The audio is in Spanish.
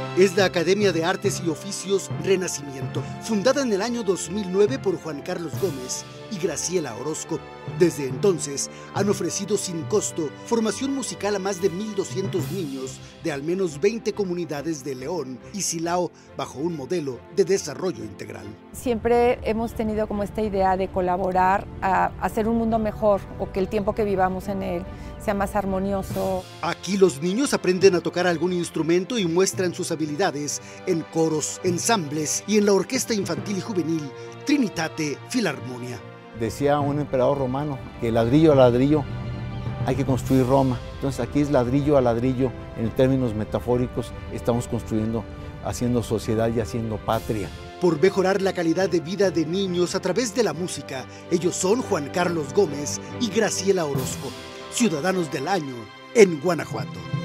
Es la Academia de Artes y Oficios Renacimiento, fundada en el año 2009 por Juan Carlos Gómez y Graciela Orozco. Desde entonces han ofrecido sin costo formación musical a más de 1,200 niños de al menos 20 comunidades de León y Silao bajo un modelo de desarrollo integral. Siempre hemos tenido como esta idea de colaborar a hacer un mundo mejor o que el tiempo que vivamos en él sea más armonioso. Aquí los niños aprenden a tocar algún instrumento y muestran sus habilidades en coros, ensambles y en la orquesta infantil y juvenil Trinitate Filarmonia. Decía un emperador romano que ladrillo a ladrillo hay que construir Roma. Entonces aquí es ladrillo a ladrillo, en términos metafóricos, estamos construyendo, haciendo sociedad y haciendo patria. Por mejorar la calidad de vida de niños a través de la música, ellos son Juan Carlos Gómez y Graciela Orozco, ciudadanos del año en Guanajuato.